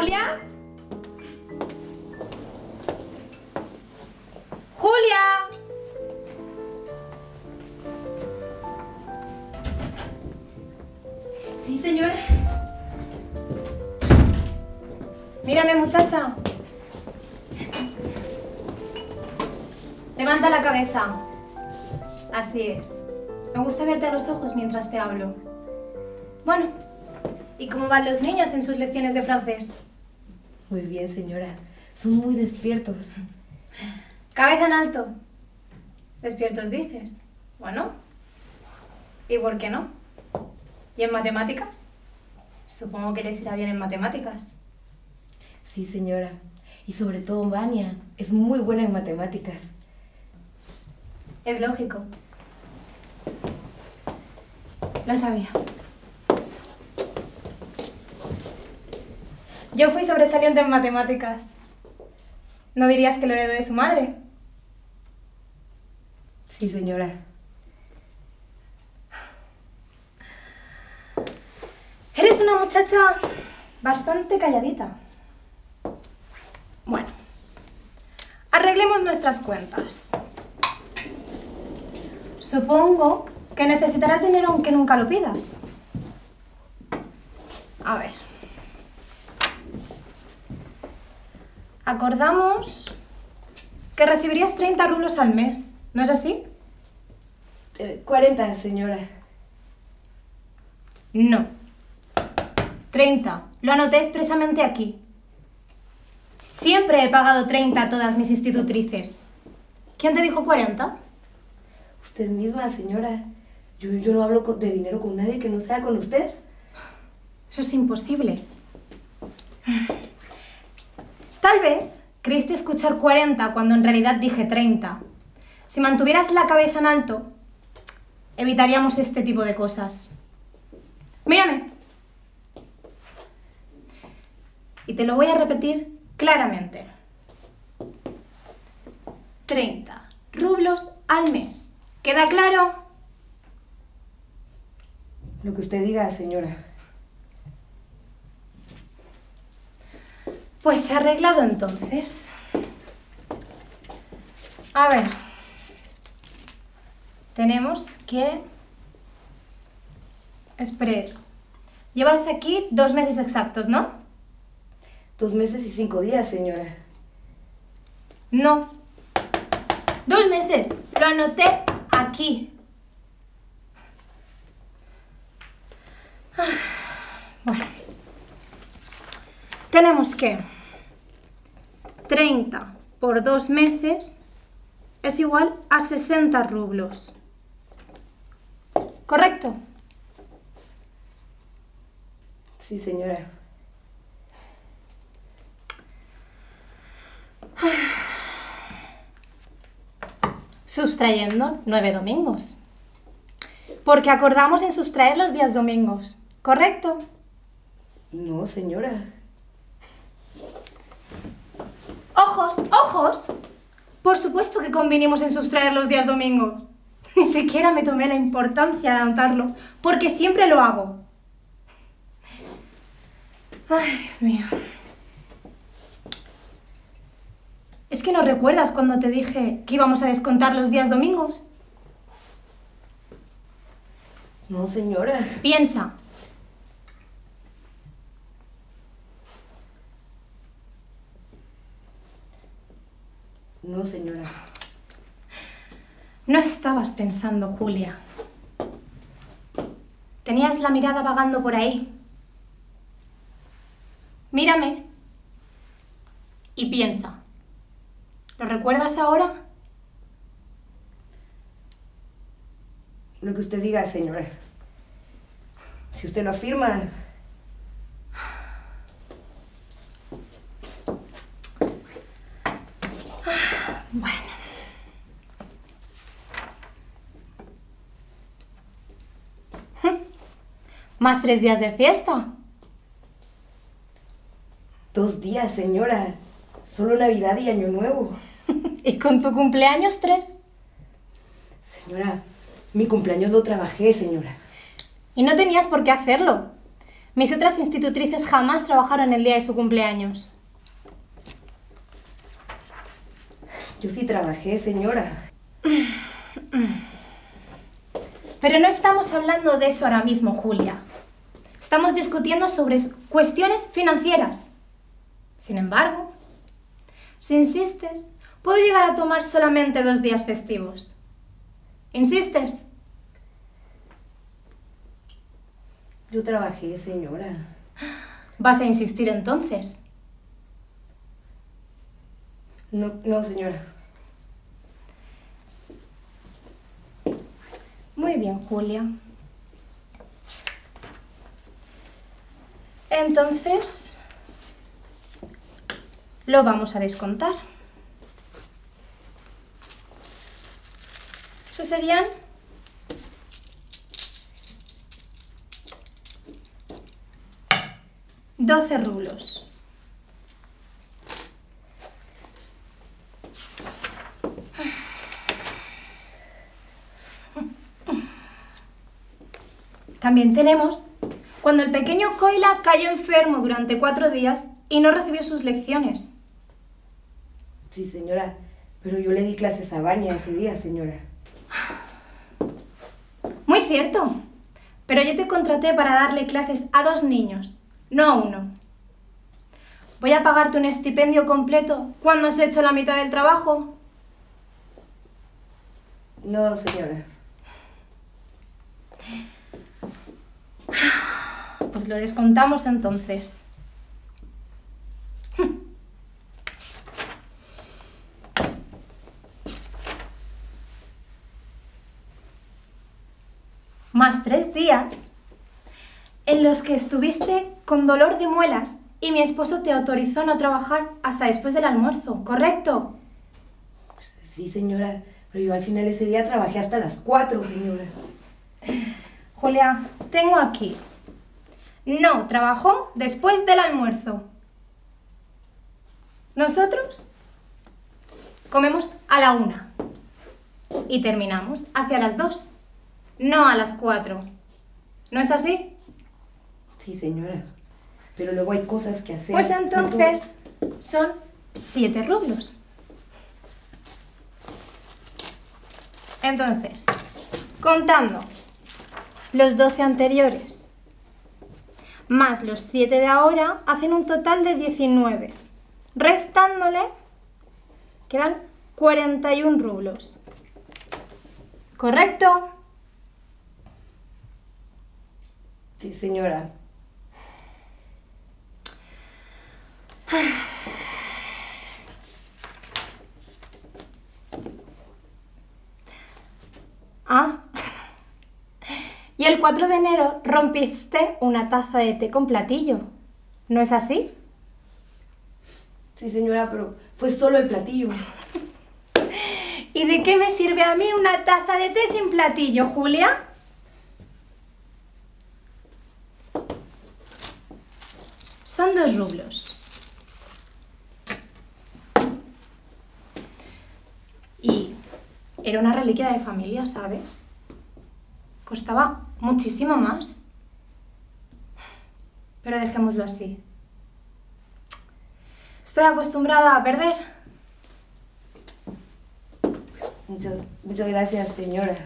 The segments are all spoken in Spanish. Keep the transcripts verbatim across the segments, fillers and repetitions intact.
¿Julia? ¡Julia! Sí, señora. Mírame, muchacha. Levanta la cabeza. Así es. Me gusta verte a los ojos mientras te hablo. Bueno, ¿y cómo van los niños en sus lecciones de francés? Muy bien, señora. Son muy despiertos. Cabeza en alto. Despiertos dices. Bueno. ¿Y por qué no? ¿Y en matemáticas? Supongo que les irá bien en matemáticas. Sí, señora. Y sobre todo Vania. Es muy buena en matemáticas. Es lógico. Lo sabía. Yo fui sobresaliente en matemáticas. ¿No dirías que lo heredó de su madre? Sí, señora. Eres una muchacha bastante calladita. Bueno, arreglemos nuestras cuentas. Supongo que necesitarás dinero aunque nunca lo pidas. A ver. Acordamos que recibirías treinta rublos al mes, ¿no es así? Eh, cuarenta, señora. No. treinta. Lo anoté expresamente aquí. Siempre he pagado treinta a todas mis institutrices. ¿Quién te dijo cuarenta? Usted misma, señora. Yo, yo no hablo con- de dinero con nadie que no sea con usted. Eso es imposible. Tal vez creíste escuchar cuarenta cuando en realidad dije treinta. Si mantuvieras la cabeza en alto, evitaríamos este tipo de cosas. Mírame. Y te lo voy a repetir claramente. treinta rublos al mes. ¿Queda claro? Lo que usted diga, señora. Pues se ha arreglado entonces. A ver. Tenemos que... Espera. Llevas aquí dos meses exactos, ¿no? Dos meses y cinco días, señora. No. Dos meses. Lo anoté aquí. Ah, Bueno. Tenemos que... treinta por dos meses es igual a sesenta rublos. ¿Correcto? Sí, señora. Sustrayendo nueve domingos. Porque acordamos en sustraer los días domingos. ¿Correcto? No, señora. ¡Ojos! ¡Ojos! Por supuesto que convinimos en sustraer los días domingos. Ni siquiera me tomé la importancia de anotarlo, porque siempre lo hago. Ay, Dios mío. ¿Es que no recuerdas cuando te dije que íbamos a descontar los días domingos? No, señora. Piensa. No, señora. No estabas pensando, Julia. Tenías la mirada vagando por ahí. Mírame y piensa. ¿Lo recuerdas ahora? Lo que usted diga, señora. Si usted lo afirma... Bueno. ¿Más tres días de fiesta? Dos días, señora. Solo Navidad y Año Nuevo. ¿Y con tu cumpleaños tres? Señora, mi cumpleaños lo trabajé, señora. Y no tenías por qué hacerlo. Mis otras institutrices jamás trabajaron el día de su cumpleaños. Yo sí trabajé, señora. Pero no estamos hablando de eso ahora mismo, Julia. Estamos discutiendo sobre cuestiones financieras. Sin embargo, si insistes, puedo llegar a tomar solamente dos días festivos. ¿Insistes? Yo trabajé, señora. ¿Vas a insistir entonces? No, no, señora. Muy bien, Julia. Entonces, lo vamos a descontar. Eso serían doce rublos. También tenemos cuando el pequeño Coila cayó enfermo durante cuatro días y no recibió sus lecciones. Sí, señora, pero yo le di clases a Vania ese día, señora. Muy cierto, pero yo te contraté para darle clases a dos niños, no a uno. ¿Voy a pagarte un estipendio completo cuando has hecho la mitad del trabajo? No, señora. Pues lo descontamos entonces. Más tres días en los que estuviste con dolor de muelas y mi esposo te autorizó a no trabajar hasta después del almuerzo, ¿correcto? Sí, señora, pero yo al final ese día trabajé hasta las cuatro, señora. Julia, tengo aquí. No trabajó después del almuerzo. Nosotros comemos a la una y terminamos hacia las dos, no a las cuatro. ¿No es así? Sí, señora, pero luego hay cosas que hacer. Pues entonces son siete rublos. Entonces, contando los doce anteriores más los siete de ahora, hacen un total de diecinueve. Restándole, quedan cuarenta y un rublos. ¿Correcto? Sí, señora. Ah. Y el cuatro de enero rompiste una taza de té con platillo. ¿No es así? Sí, señora, pero fue solo el platillo. ¿Y de qué me sirve a mí una taza de té sin platillo, Julia? Son dos rublos. Y era una reliquia de familia, ¿sabes? Costaba muchísimo más. Pero dejémoslo así. Estoy acostumbrada a perder. Muchas, muchas gracias, señora.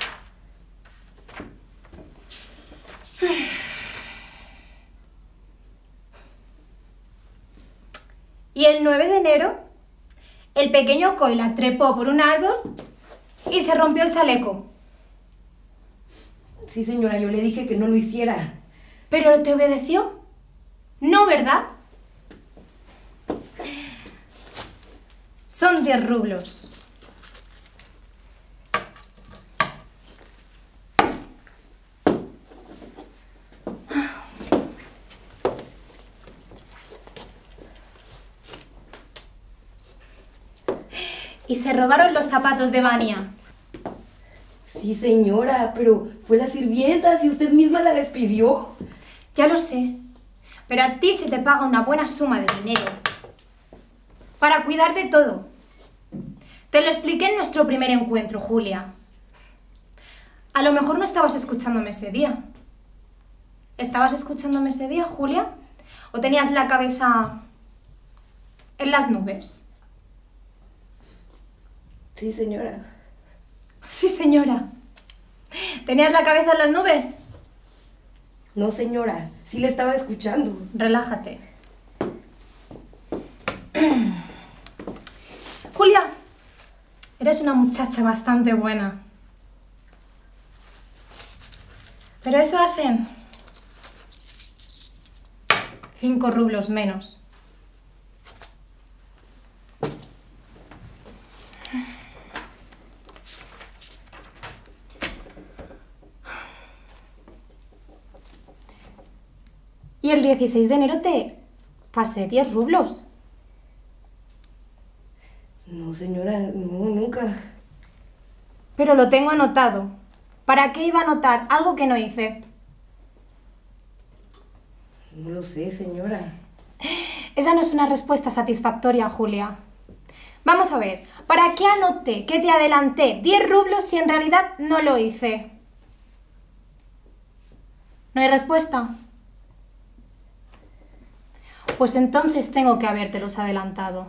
Y el nueve de enero, el pequeño Coila trepó por un árbol y se rompió el chaleco. Sí, señora, yo le dije que no lo hiciera. ¿Pero te obedeció? No, ¿verdad? Son diez rublos. Y se robaron los zapatos de Vania. Sí, señora, pero fue la sirvienta, si usted misma la despidió. Ya lo sé, pero a ti se te paga una buena suma de dinero para cuidar de todo. Te lo expliqué en nuestro primer encuentro, Julia. A lo mejor no estabas escuchándome ese día. ¿Estabas escuchándome ese día, Julia? ¿O tenías la cabeza en las nubes? Sí, señora. Sí, señora. ¿Tenías la cabeza en las nubes? No, señora. Sí le estaba escuchando. Relájate. Julia, eres una muchacha bastante buena. Pero eso hacen cinco rublos menos. Y el dieciséis de enero te pasé diez rublos. No, señora, no, nunca. Pero lo tengo anotado. ¿Para qué iba a anotar algo que no hice? No lo sé, señora. Esa no es una respuesta satisfactoria, Julia. Vamos a ver, ¿para qué anoté que te adelanté diez rublos si en realidad no lo hice? ¿No hay respuesta? Pues entonces tengo que habértelos adelantado.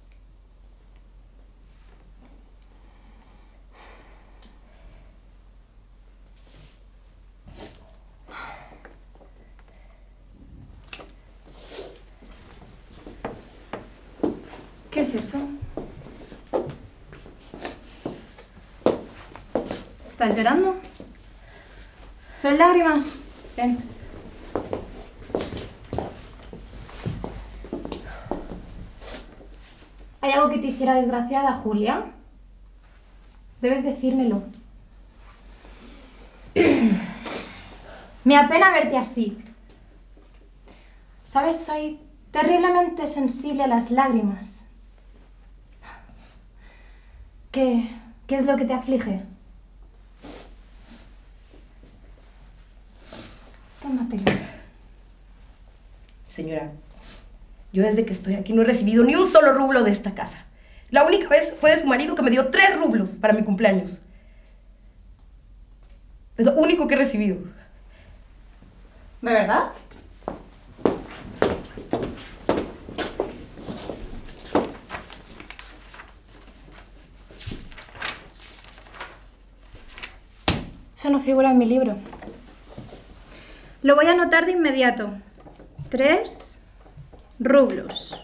¿Qué es eso? ¿Estás llorando? ¿Son lágrimas? Ven. ¿Hay algo que te hiciera desgraciada, Julia? Debes decírmelo. Me apena verte así. ¿Sabes? Soy terriblemente sensible a las lágrimas. ¿Qué, qué es lo que te aflige? Tómatelo. Señora, yo desde que estoy aquí no he recibido ni un solo rublo de esta casa. La única vez fue de su marido que me dio tres rublos para mi cumpleaños. Es lo único que he recibido. ¿De verdad? Eso no figura en mi libro. Lo voy a anotar de inmediato. Tres rublos.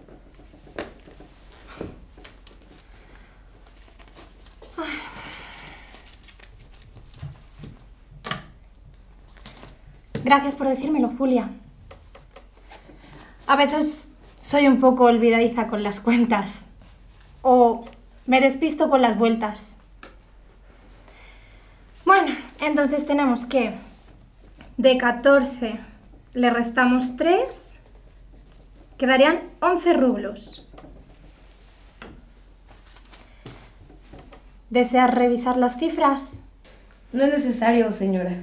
Ay. Gracias por decírmelo, Julia. A veces soy un poco olvidadiza con las cuentas. O me despisto con las vueltas. Bueno, entonces tenemos que de catorce le restamos tres, quedarían once rublos. ¿Deseas revisar las cifras? No es necesario, señora.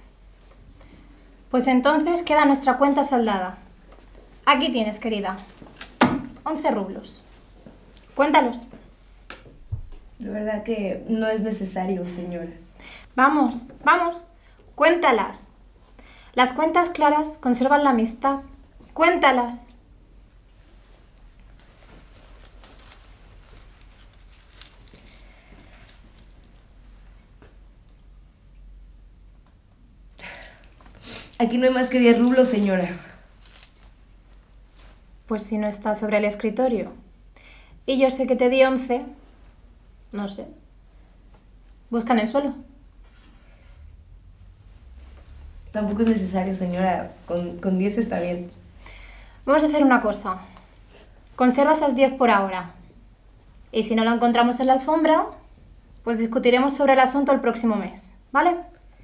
Pues entonces queda nuestra cuenta saldada. Aquí tienes, querida. once rublos. Cuéntalos. La verdad que no es necesario, señora. Vamos, vamos, cuéntalas. Las cuentas claras conservan la amistad. Cuéntalas. Aquí no hay más que diez rublos, señora. Pues si no está sobre el escritorio. Y yo sé que te di once. No sé. Busca en el suelo. Tampoco es necesario, señora. Con, con diez está bien. Vamos a hacer una cosa. Conserva esas diez por ahora. Y si no lo encontramos en la alfombra, pues discutiremos sobre el asunto el próximo mes. ¿Vale?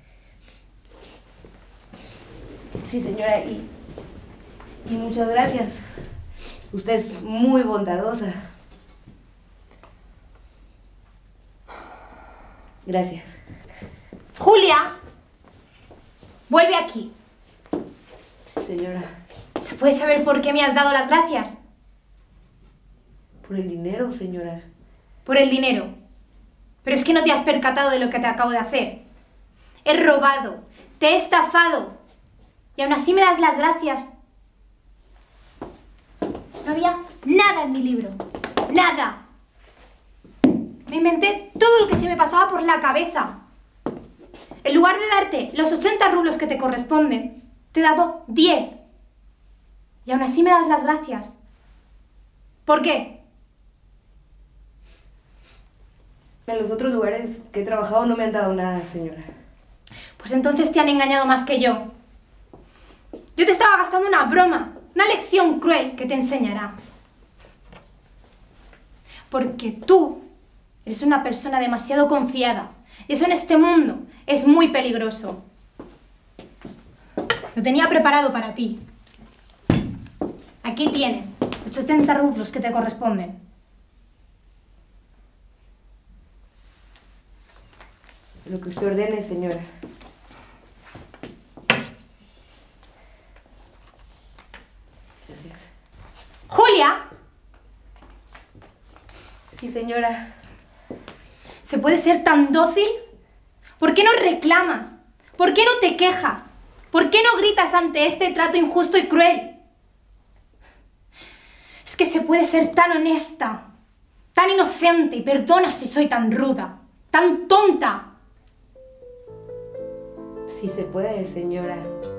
Sí, señora. Y, y muchas gracias. Usted es muy bondadosa. Gracias. ¡Julia! Vuelve aquí. Sí, señora. ¿Se puede saber por qué me has dado las gracias? Por el dinero, señora. Por el dinero. Pero es que no te has percatado de lo que te acabo de hacer. He robado, te he estafado. Y aún así me das las gracias. No había nada en mi libro. Nada. Me inventé todo lo que se me pasaba por la cabeza. En lugar de darte los ochenta rublos que te corresponden, te he dado diez. Y aún así me das las gracias. ¿Por qué? En los otros lugares que he trabajado no me han dado nada, señora. Pues entonces te han engañado más que yo. Yo te estaba gastando una broma, una lección cruel que te enseñará. Porque tú eres una persona demasiado confiada. Y eso en este mundo es muy peligroso. Lo tenía preparado para ti. Aquí tienes los setenta rublos que te corresponden. Lo que usted ordene, señora. Gracias. ¡Julia! Sí, señora. ¿Se puede ser tan dócil? ¿Por qué no reclamas? ¿Por qué no te quejas? ¿Por qué no gritas ante este trato injusto y cruel? Es que se puede ser tan honesta, tan inocente, y perdona si soy tan ruda, tan tonta. Sí se puede, señora.